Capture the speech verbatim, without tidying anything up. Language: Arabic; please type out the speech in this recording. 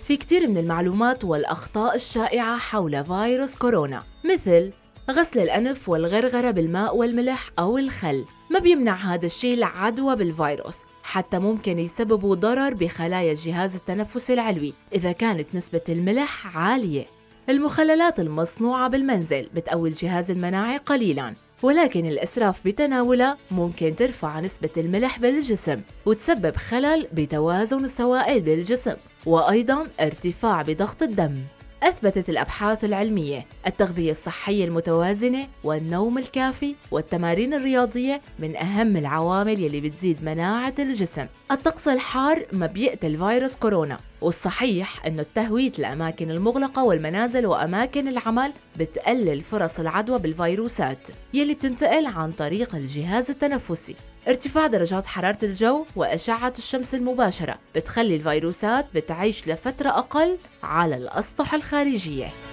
في كتير من المعلومات والأخطاء الشائعة حول فيروس كورونا، مثل غسل الأنف والغرغرة بالماء والملح أو الخل. ما بيمنع هذا الشيء العدوى بالفيروس، حتى ممكن يسببوا ضرر بخلايا الجهاز التنفسي العلوي إذا كانت نسبة الملح عالية. المخللات المصنوعة بالمنزل بتقوي الجهاز المناعي قليلاً، ولكن الإسراف بتناولها ممكن ترفع نسبة الملح بالجسم وتسبب خلل بتوازن السوائل بالجسم، وأيضاً ارتفاع بضغط الدم. أثبتت الأبحاث العلمية التغذية الصحية المتوازنة والنوم الكافي والتمارين الرياضية من أهم العوامل يلي بتزيد مناعة الجسم. الطقس الحار ما بيقتل فيروس كورونا، والصحيح أنه التهوية الأماكن المغلقة والمنازل وأماكن العمل بتقلل فرص العدوى بالفيروسات يلي بتنتقل عن طريق الجهاز التنفسي. ارتفاع درجات حرارة الجو وأشعة الشمس المباشرة بتخلي الفيروسات بتعيش لفترة أقل على الأسطح الخارجية.